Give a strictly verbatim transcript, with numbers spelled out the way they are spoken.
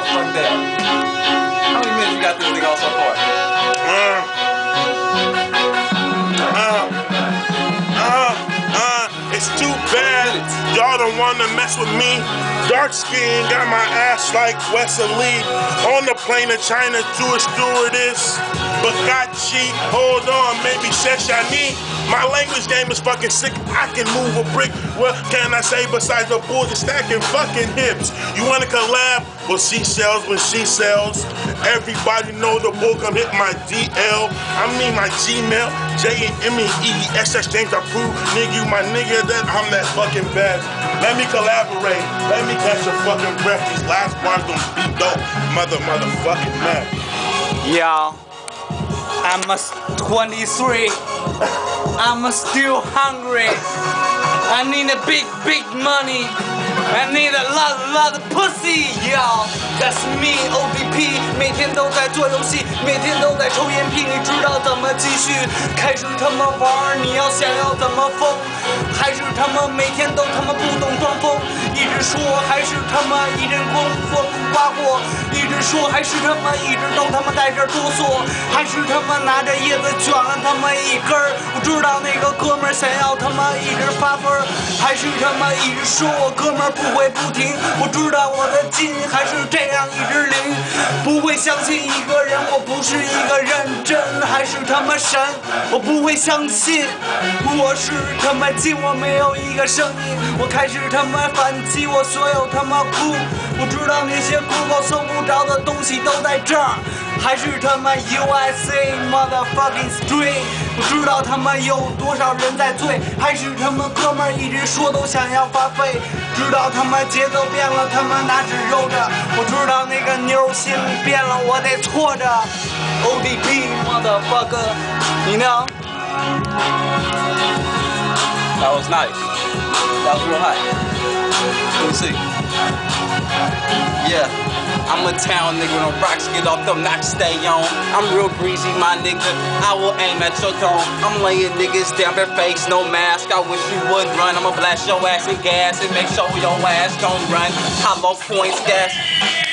fuck that. How many minutes you got this nigga on so far? Uh, uh, uh, uh, it's too bad y'all don't wanna mess with me. Dark skin, got my ass like Wesley. On the plane to China, Jewish stewardess. Bakachi, hold on, maybe Sheshani. My language game is fucking sick. I can move a brick. What can I say besides the bull just stacking fucking hips? You wanna collab? Well, she sells when she sells. Everybody know the bull come hit my D L. I mean my Gmail, J M E E S S James. I prove, nigga, you my nigga that I'm that fucking best. Let me collaborate. Let me catch a fucking breath. These last bars gonna be dope. Mother, motherfucking man. Y'all, I'm a twenty-three. I'm still hungry. I need a big, big money. I need a lot, lot of pussy, y'all. That's me, O D P， 每天都在做游戏，每天都在抽烟屁。你知道怎么继续？开始他妈玩，你要想要怎么疯？还是他妈每天都他妈不懂装疯？一直说还是他妈一阵风风刮过，一直说还是他妈一直都他妈在这哆嗦，还是他妈拿着叶子卷了他妈一根儿。我知道那个哥们儿想要他妈一直发疯，还是他妈一直说我哥们儿不会不停。我知道我的筋还是这样一直灵，不会相信一个人，我不是一个认真，还是他妈神，我不会相信我是他妈筋，我没有一个声音，我开始他妈反击我所有他妈哭，我知道那些 Google 搜不着的东西都在这儿，还是他妈 U S A motherfucking street， 我知道他妈有多少人在醉，还是他妈哥们儿一直说都想要发飞，知道他妈节奏变了，他妈拿纸揉着，我知道那个妞心变了，我得错着 O D P motherfucker， you know？ That was nice. That was real hot. Let me see. Yeah. I'm a town nigga when the rocks get off them knocks stay on. I'm real greasy, my nigga. I will aim at your dome. I'm laying niggas down their face, no mask. I wish you would run. I'ma blast your ass with gas and make sure your ass don't run. Hollow points, gas.